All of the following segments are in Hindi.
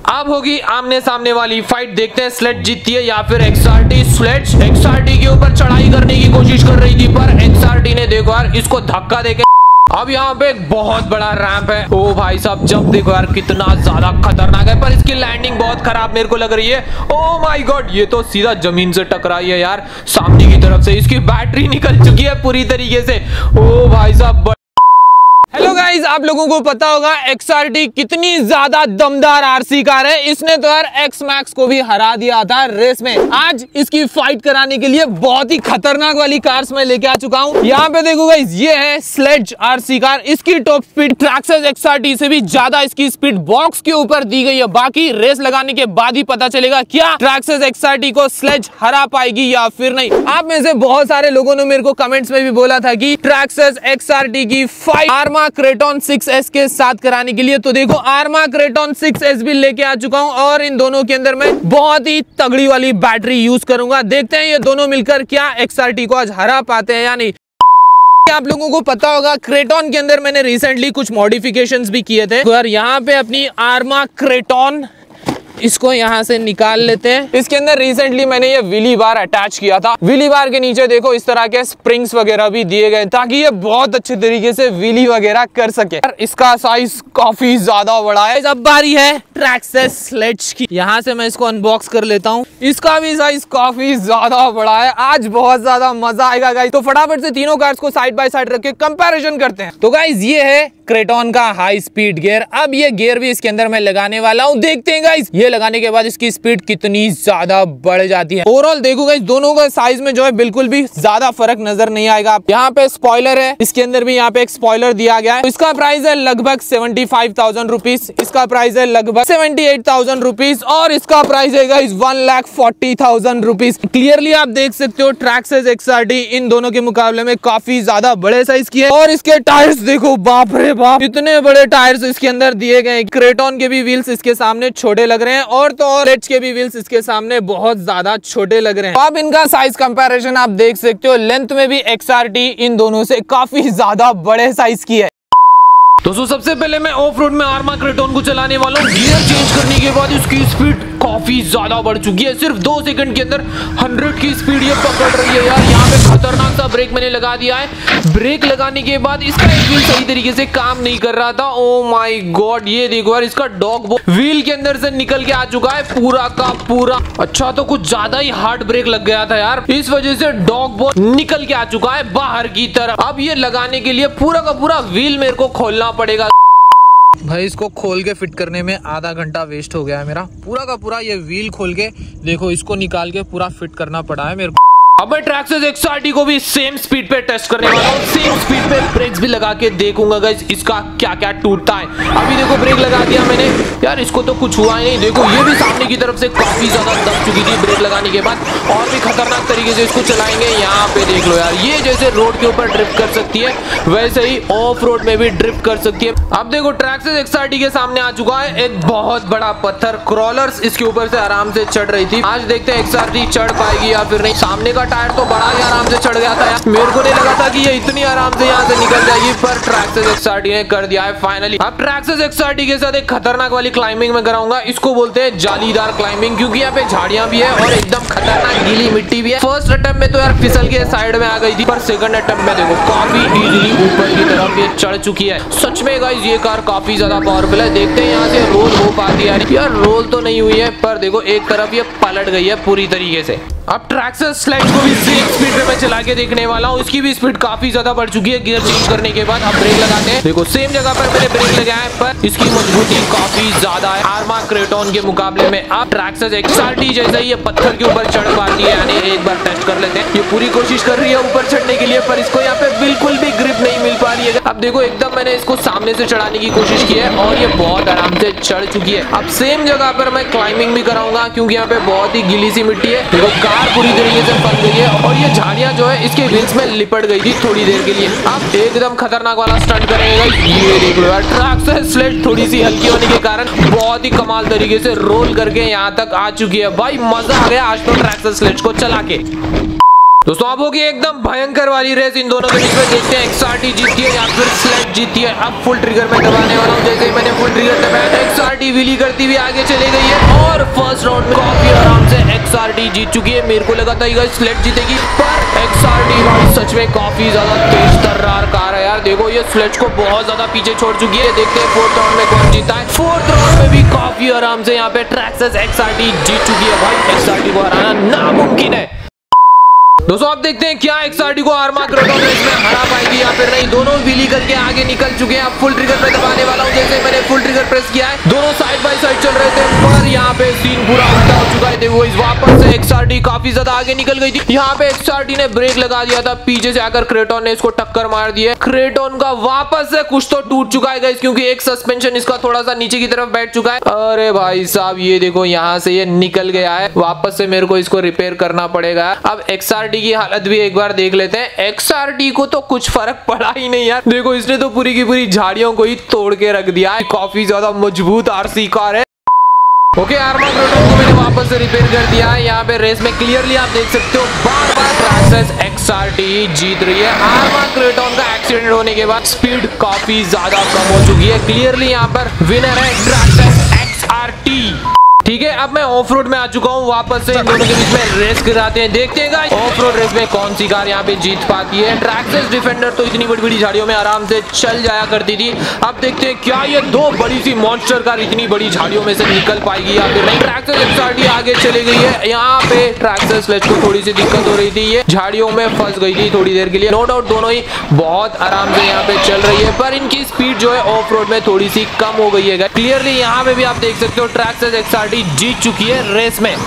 अब होगी आमने सामने वाली फाइट, देखते हैं स्लेज जीतती है या फिर एक्सआरटी। स्लेज एक्सआरटी के ऊपर चढ़ाई करने की कोशिश कर रही थी, पर एक्सआरटी ने देखो यार इसको धक्का देके। अब यहाँ पे एक बहुत बड़ा रैंप है। ओ भाई साहब, जब देखो यार कितना ज्यादा खतरनाक है, पर इसकी लैंडिंग बहुत खराब मेरे को लग रही है। ओ माय गॉड, ये तो सीधा जमीन से टकराई है यार सामने की तरफ से। इसकी बैटरी निकल चुकी है पूरी तरीके से। ओ भाई साहब, हेलो गाइस, आप लोगों को पता होगा XRT कितनी ज्यादा दमदार आरसी कार है। इसने तो यार एक्स मैक्स को भी हरा दिया था रेस में। आज इसकी फाइट कराने के लिए बहुत ही खतरनाक वाली कार्स मैं लेके आ चुका हूं। यहाँ पे देखो गाइस, ये है स्लेज आरसी कार। इसकी टॉप स्पीड ट्रैक्सेस XRT से भी ज्यादा इसकी स्पीड बॉक्स के ऊपर दी गई है। बाकी रेस लगाने के बाद ही पता चलेगा क्या ट्रैक्सेस XRT को स्लेज हरा पाएगी या फिर नहीं। आप में से बहुत सारे लोगों ने मेरे को कमेंट्स में भी बोला था कि ट्रैक्सेस XRT की फाइट आर्मा क्रेटॉन 6S के साथ कराने के लिए। तो देखो, आर्मा क्रेटॉन 6S भी लेके आ चुका हूं और इन दोनों के अंदर मैं बहुत ही तगड़ी वाली बैटरी यूज करूंगा। देखते हैं ये दोनों मिलकर क्या XRT को आज हरा पाते हैं या नहीं। आप लोगों को पता होगा क्रेटॉन के अंदर मैंने रिसेंटली कुछ मॉडिफिकेशंस भी किए थे। तो यार यहाँ पे अपनी आर्मा क्रेटॉन, इसको यहाँ से निकाल लेते हैं। इसके अंदर रिसेंटली मैंने ये व्हीली बार अटैच किया था। व्हीली बार के नीचे देखो इस तरह के स्प्रिंग्स वगैरह भी दिए गए ताकि ये बहुत अच्छे तरीके से व्हीली वगैरह कर सके। इसका साइज काफी ज्यादा बड़ा है। अब बारी है ट्रैक्सेस स्लेज की। यहाँ से मैं इसको अनबॉक्स कर लेता हूँ। इसका भी साइज काफी ज्यादा बड़ा है। आज बहुत ज्यादा मजा आएगा गाइस। तो फटाफट से तीनों कार्स को साइड बाय साइड रख के कंपैरिजन करते हैं। तो गाइस, ये है क्रेटॉन का हाई स्पीड गियर। अब ये गियर भी इसके अंदर मैं लगाने वाला हूँ। देखते हैं गाइस ये लगाने के बाद इसकी स्पीड कितनी ज्यादा बढ़ जाती है। ओवरऑल देखो गाइस, दोनों का साइज में जो है बिल्कुल भी ज्यादा फर्क नजर नहीं आएगा। यहाँ पे स्पॉइलर है, इसके अंदर भी यहाँ पे एक स्पॉइलर दिया गया है। इसका प्राइस है लगभग 75,000 रुपीज। इसका प्राइस है लगभग 78,000 रुपीज और इसका प्राइस है गाइस 1,40,000 रुपीज। क्लियरली आप देख सकते हो ट्रैक्सेस XRT इन दोनों के मुकाबले में काफी ज्यादा बड़े साइज की है। और इसके टायर्स देखो, बाप रे बाप, इतने बड़े टायर्स इसके अंदर दिए गए। क्रेटॉन के भी व्हील्स इसके सामने छोटे लग रहे हैं और तो और स्लेज के भी व्हील्स इसके सामने बहुत ज्यादा छोटे लग रहे हैं। अब इनका साइज कंपैरिजन आप देख सकते हो। लेंथ में भी XRT इन दोनों से काफी ज्यादा बड़े साइज की है। दोस्तों, सबसे पहले मैं ऑफ रोड में आर्मा क्रेटॉन को चलाने वाला हूँ। गियर चेंज करने के बाद इसकी स्पीड काफी ज्यादा बढ़ चुकी है। सिर्फ 2 सेकंड के अंदर 100 की स्पीड ये पकड़ रही है यार। यहाँ पे खतरनाक सा ब्रेक मैंने लगा दिया है। ब्रेक लगाने के बाद इसका एक व्हील सही तरीके से काम नहीं कर रहा था। ओ माय गॉड, ये देखो यार, इसका डॉग व्हील के अंदर से निकल के आ चुका है पूरा का पूरा। अच्छा, तो कुछ ज्यादा ही हार्ड ब्रेक लग गया था यार, इस वजह से डॉग बोल निकल के आ चुका है बाहर की तरफ। अब ये लगाने के लिए पूरा का पूरा व्हील मेरे को खोलना पड़ेगा। भाई, इसको खोल के फिट करने में आधा घंटा वेस्ट हो गया है मेरा। पूरा का पूरा ये व्हील खोल के देखो, इसको निकाल के पूरा फिट करना पड़ा है मेरे को। अब मैं ट्रैक्सेस XRT को भी सेम स्पीड पे टेस्ट करने वाला हूँ। सेम स्पीड पे ब्रेक्स भी लगा के देखूंगा गाइस इसका क्या क्या टूटता है। अभी देखो ब्रेक लगा दिया मैंने यार, इसको तो कुछ हुआ ही नहीं। देखो ये भी सामने की तरफ से काफी ज्यादा दब चुकी थी ब्रेक लगाने के बाद। और भी खतरनाक तरीके से इसको चलाएंगे। यहाँ पे देख लो यार, ये जैसे रोड के ऊपर ड्रिफ्ट कर सकती है वैसे ही ऑफ रोड में भी ड्रिफ्ट कर सकती है। अब देखो ट्रैक्सेस XRT के सामने आ चुका है एक बहुत बड़ा पत्थर। क्रॉलर्स इसके ऊपर से आराम से चढ़ रही थी। आज देखते हैं XRT चढ़ पाएगी या फिर नहीं। सामने का टायर तो बड़ा ही आराम से चढ़ गया था यार। मेरे को नहीं लगा था कि ये इतनी आराम से यहाँ से निकल जाएगी, पर ट्रैक्सेस XRT ने कर दिया है फाइनली। अब ट्रैक्सेस XRT के साथ एक खतरनाक वाली क्लाइंबिंग में कराऊंगा। इसको बोलते हैं जालीदार क्लाइंबिंग, क्योंकि यहाँ पे झाड़ियां भी है और एकदम खतरनाक गीली मिट्टी भी है। फर्स्ट अटेम्प्ट में तो यार फिसल के साइड में आ गई थी, पर सेकंड अटेम्प्ट में देखो काफी इजीली ऊपर की तरफ ये चढ़ चुकी है। सच में गाइस, ये कार काफी ज्यादा पावरफुल है। देखते हैं यहाँ से रोल हो पाती है यार। रोल तो नहीं हुई है, पर देखो एक तरफ ये पलट गई है पूरी तरीके से। अब ट्रैक्सेस स्लेज को भी सेम स्पीड पे मैं चला के देखने वाला हूँ। इसकी भी स्पीड काफी ज्यादा बढ़ चुकी है गियर चेंज करने के बाद। अब ब्रेक लगाते हैं। देखो सेम जगह पर मैंने ब्रेक लगाया है, पर इसकी मजबूती काफी ज्यादा है आर्मा क्रेटॉन के मुकाबले में। अब ट्रैक्सेस XRT जैसा ही ये पत्थर के ऊपर चढ़ पाती है, यानी एक बार टेस्ट कर लेते हैं। ये पूरी कोशिश कर रही है ऊपर चढ़ने के लिए, पर इसको यहाँ पे बिल्कुल भी ग्रिप नहीं मिल पा रही है। अब देखो एकदम मैंने इसको सामने से चढ़ाने की कोशिश की है और ये बहुत आराम से चढ़ चुकी है। अब सेम जगह पर मैं क्लाइंबिंग भी कराऊंगा, क्योंकि यहाँ पे बहुत ही गीली सी मिट्टी है। देखो कार पूरी तरीके से फंस गई है और ये झाड़ियां जो है इसके व्हील्स में लिपट गई थी थोड़ी देर के लिए। अब एकदम खतरनाक वाला स्टंट करेंगे। ये देख लो यार, ट्रैक्सेस स्लेज थोड़ी सी हल्की होने के कारण बहुत ही कमाल तरीके से रोल करके यहाँ तक आ चुकी है। भाई मजा आ गया आज तो ट्रैक्सेस स्लेज को चला के। दोस्तों अब होगी एकदम भयंकर वाली रेस इन दोनों के बीच में। देखते हैं एक्सआरटी जीतती है या फिर स्लेज जीतती है। अब फुल ट्रिगर में दबाने वाला हूँ। जैसे ही मैंने फुल ट्रिगर दबाया एक्सआरटी व्हीली करती हुई आगे चली गई है और फर्स्ट राउंड में काफी आराम से एक्सआरटी जीत चुकी है। मेरे को लगा था ये स्लेज जीतेगी, पर एक्सआरटी भाई सच में काफी ज्यादा तेज तर्रार कार है यार। देखो ये स्लेज को बहुत ज्यादा पीछे छोड़ चुकी है। देखते हैं फोर्थ राउंड में कौन जीता है। फोर्थ राउंड में भी काफी आराम से यहाँ पे ट्रैक्सेस एक्सआरटी जीत चुकी है। भाई एक्सआरटी को हराना नामुमकिन है। दोस्तों आप देखते हैं क्या एक्सआरटी को आर्मा क्रोटॉन रेस में हरा पाएगी या फिर नहीं। दोनों व्हीली करके आगे निकल चुके हैं। अब फुल ट्रिगर पे दबाने वाला हूं। जैसे मैंने फुल ट्रिगर प्रेस किया है दोनों साइड बाय साइड चल रहे थे, पर यहाँ पे सीन पूरा उल्टा हो चुका है। देखो इस वापस से एक्सआरटी काफी ज्यादा आगे निकल गई थी। यहाँ पे एक्सआरटी ने ब्रेक लगा दिया था, पीछे से आकर क्रेटॉन ने इसको टक्कर मार दी है। क्रेटॉन का वापस से कुछ तो टूट चुका है गाइस, क्योंकि एक सस्पेंशन इसका थोड़ा सा नीचे की तरफ बैठ चुका है। अरे भाई साहब ये देखो यहाँ से ये निकल गया है। वापस से मेरे को इसको रिपेयर करना पड़ेगा। अब एक्सआरटी की हालत भी एक बार देख लेते हैं। एक्सआरटी को तो कुछ फर्क पड़ा ही नहीं यार। देखो इसने तो पूरी की पूरी झाड़ियों को ही तोड़ के रख दिया है। काफी ज्यादा मजबूत आरसी कार है। ओके आर्मा क्रोटॉन को मैंने वापस से रिपेयर कर दिया है। यहाँ पे रेस में क्लियरली आप देख सकते हो बार बार ट्रैक्सेस एक्सआरटी जीत रही है। आर्मा क्रोटॉन का एक्सीडेंट होने के बाद स्पीड काफी ज्यादा कम हो चुकी है। क्लियरली यहाँ पर विनर है ट्रैक्सेस एक्सआरटी। ठीक है अब मैं ऑफ रोड में आ चुका हूँ। वापस से इन दोनों के बीच में रेस कराते हैं। देखते हैं गाइस ऑफ रोड रेस में कौन सी कार यहाँ पे जीत पाती है। ट्रैक्सेस डिफेंडर तो इतनी बड़ी बड़ी झाड़ियों में आराम से चल जाया करती थी। अब देखते हैं क्या ये दो बड़ी सी मॉन्स्टर कार इतनी बड़ी झाड़ियों में से निकल पाएगी या फिर नहीं। ट्रैक्सेस एक्सआरटी आगे चली गई है। यहाँ पे ट्रैक्सेस स्लेज को थोड़ी सी दिक्कत हो रही थी, ये झाड़ियों में फंस गई थी थोड़ी देर के लिए। नो डाउट दोनों ही बहुत आराम से यहाँ पे चल रही है, पर इनकी स्पीड जो है ऑफ रोड में थोड़ी सी कम हो गई है। क्लियरली यहाँ पे भी आप देख सकते हो ट्रैक्सेस एक्सआरटी जीत चुकी है रेस में।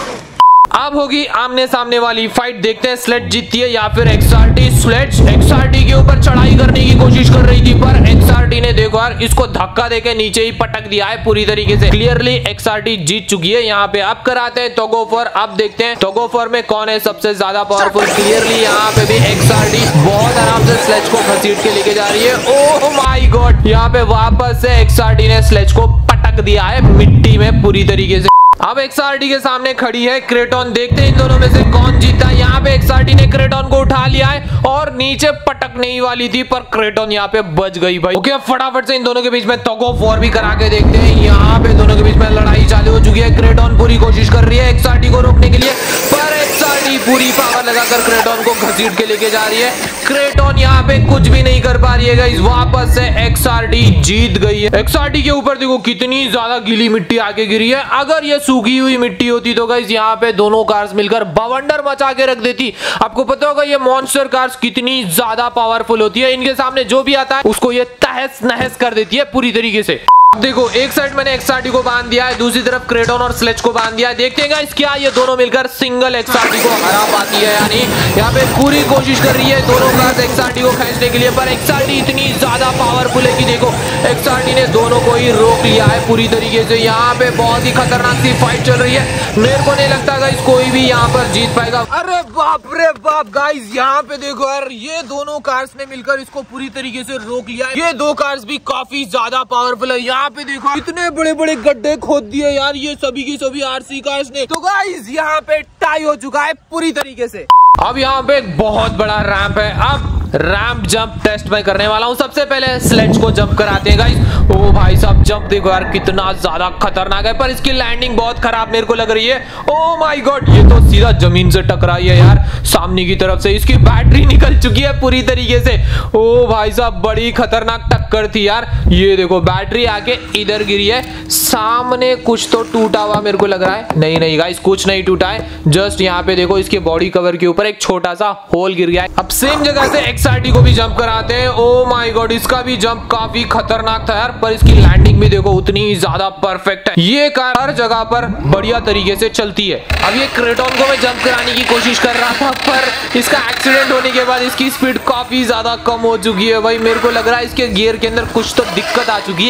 अब होगी आमने सामने वाली फाइट। देखते हैं स्लेज जीतती है या फिर एक्सआरटी। स्लेज एक्सआरटी के ऊपर चढ़ाई करने की कोशिश कर रही थी, पर एक्सआरटी ने देखो यार इसको धक्का देके नीचे ही पटक दिया है पूरी तरीके से। क्लियरली एक्सआरटी जीत चुकी है। यहाँ पे अब कराते हैं टग ऑफ वॉर। अब देखते हैं टग ऑफ वॉर में कौन है सबसे ज्यादा पावरफुल। क्लियरली यहाँ पे भी एक्सआरटी बहुत आराम से स्लेज को घसीट के लेके जा रही है। ओह माय गॉड यहाँ पे वापस से एक्सआरटी ने स्लेज को पटक दिया है मिट्टी में पूरी तरीके से। अब एक्सआरटी के सामने खड़ी है क्रेटॉन। देखते हैं इन दोनों में से कौन जीता। यहाँ पे एक्सआरटी ने क्रेटॉन को उठा लिया है और नीचे पटकने ही वाली थी, पर क्रेटॉन यहाँ पे बच गई भाई। ओके अब फटाफट से इन दोनों के बीच में टग ऑफ वॉर भी करा के देखते हैं। यहाँ पे दोनों के बीच में लड़ाई चालू हो चुकी है। क्रेटॉन पूरी कोशिश कर रही है एक्सआरटी को रोकने के लिए, पर एक्सआरटी पूरी पावर लगाकर क्रेटॉन को घसीट के लेके जा रही है। क्रेटॉन यहाँ पे कुछ भी नहीं कर पा रही है गाइस। वापस से एक्सआरटी जीत गई है। एक्सआरटी के ऊपर देखो कितनी ज्यादा गीली मिट्टी आके गिरी है। अगर ये सूखी हुई मिट्टी होती तो गाइस यहाँ पे दोनों कार्स मिलकर बवंडर मचा के रख देती। आपको पता होगा ये मॉन्स्टर कार्स कितनी ज्यादा पावरफुल होती है। इनके सामने जो भी आता है उसको ये तहस नहस कर देती है पूरी तरीके से। देखो एक साइड मैंने एक्सआरटी को बांध दिया है, दूसरी तरफ क्रेटॉन और स्लेज को बांध दिया है। देखते हैं गाइस क्या ये दोनों मिलकर सिंगल एक्सआरटी को हरा पाती है। यानी यहाँ पे पूरी कोशिश कर रही है दोनों कार्स एक्सआरटी को खींचने के लिए, पर एक्सआरटी इतनी ज्यादा पावरफुल है कि देखो एक्सआरटी ने दोनों को ही रोक लिया है पूरी तरीके से। यहाँ पे बहुत ही खतरनाक सी फाइट चल रही है। मेरे को नहीं लगता गाइस कोई भी यहाँ पर जीत पाएगा। अरे बाप रे बाप गाइस यहाँ पे देखो यार ये दोनों कार्स ने मिलकर इसको पूरी तरीके से रोक लिया है। ये दो कार्स भी काफी ज्यादा पावरफुल है। यहाँ पे देखो इतने बड़े बड़े गड्ढे खोद दिए यार ये सभी की सभी आरसी कार्स ने। तो गाइस यहाँ पे टाई हो चुका है पूरी तरीके से। अब यहाँ पे एक बहुत बड़ा रैंप है। अब रैंप जंप टेस्ट मैं करने वाला हूँ। सबसे पहले स्लेज को जंप कराते हैं गाइस। ओ भाई साहब जंप देखो यार कितना ज्यादा खतरनाक है, पर इसकी लैंडिंग बहुत खराब मेरे को लग रही है। ओ माय गॉड ये तो सीधा जमीन से टकराई है यार सामने की तरफ से। इसकी बैटरी निकल चुकी है पूरी तरीके से। ओ भाई साहब बड़ी खतरनाक टक्कर थी यार। ये देखो बैटरी आके इधर गिरी है। सामने कुछ तो टूटा हुआ मेरे को लग रहा है। नहीं गाइस कुछ नहीं टूटा है, जस्ट यहाँ पे देखो इसके बॉडी कवर के ऊपर एक छोटा सा होल गिर गया है। अब सेम जगह से एक्सआरटी को भी जंप कराते हैं। ओ माय गॉड इसका भी जंप काफी खतरनाक था यार, पर इसकी लैंडिंग भी देखो उतनी ज्यादा परफेक्ट है। ये कार हर जगह पर बढ़िया तरीके से चलती है। अब ये क्रेटॉन को मैं जंप कराने की कोशिश कर रहा था, पर इसका एक्सीडेंट होने के बाद इसकी स्पीड काफी ज्यादा कम हो चुकी है भाई। मेरे को लग रहा है इसके गियर के अंदर कुछ तो दिक्कत आ चुकी है।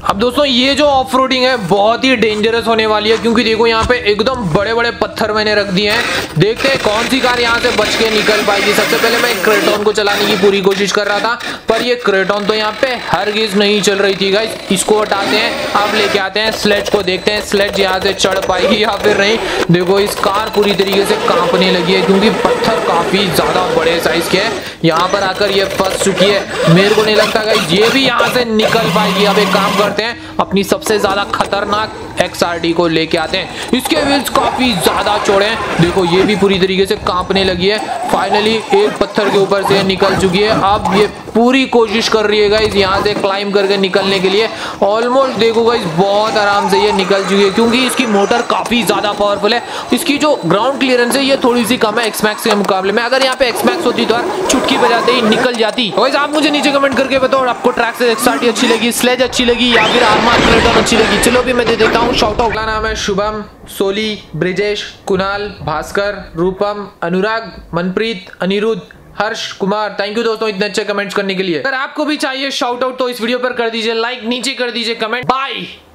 अब दोस्तों ये जो ऑफ रोडिंग है बहुत ही डेंजरस होने वाली है, क्योंकि देखो यहाँ पे एकदम बड़े बड़े पत्थर मैंने रख दिए हैं। देखते हैं कौन सी कार यहाँ से बच के निकल पाएगी। सबसे पहले मैं क्रेटॉन को चलाने की पूरी कोशिश कर रहा था, पर ये क्रेटॉन तो यहाँ पे हरगिज नहीं चल रही थी गाइस। इसको हटाते हैं, अब लेके आते हैं स्लेज को। देखते हैं स्लेज यहाँ से चढ़ पाएगी या फिर नहीं। देखो इस कार पूरी तरीके से कांपने लगी है, क्योंकि पत्थर काफी ज्यादा बड़े साइज के हैं। यहाँ पर आकर ये फंस चुकी है। मेरे को नहीं लगता गाइस ये भी यहाँ से निकल पाएगी। अब एक काम करते हैं, अपनी सबसे ज्यादा खतरनाक XRD को लेके आते हैं। इसके व्हील्स काफी ज्यादा चौड़े हैं। देखो ये भी पूरी तरीके से कांपने लगी है। फाइनली एक पत्थर के ऊपर से निकल चुकी है। अब ये पूरी कोशिश कर रही है गाइस यहाँ से क्लाइंब करके निकलने के लिए। ऑलमोस्ट देखो गाइस बहुत आराम से ये निकल चुकी है, क्योंकि इसकी मोटर काफी ज्यादा पावरफुल है। इसकी जो ग्राउंड क्लियरेंस है ये थोड़ी सी कम है X-Max के मुकाबले में। अगर यहाँ पे X-Max होती तो यार चुटकी बजाते ही निकल जाती। गाइस आप मुझे नीचे कमेंट करके बताओ आपको ट्रैक से XRD अच्छी लगी, स्लेज अच्छी लगी या फिर आर्मार्ड क्रेटॉन अच्छी लगी। चलो भी मैं दे देता हूँ शाउट आउट। नाम है शुभम, सोली, ब्रिजेश, कुणाल, भास्कर, रूपम, अनुराग, मनप्रीत, अनिरुद्ध, हर्ष, कुमार। थैंक यू दोस्तों इतने अच्छे कमेंट्स करने के लिए। अगर आपको भी चाहिए शाउट आउट तो इस वीडियो पर कर दीजिए लाइक, नीचे कर दीजिए कमेंट। बाय।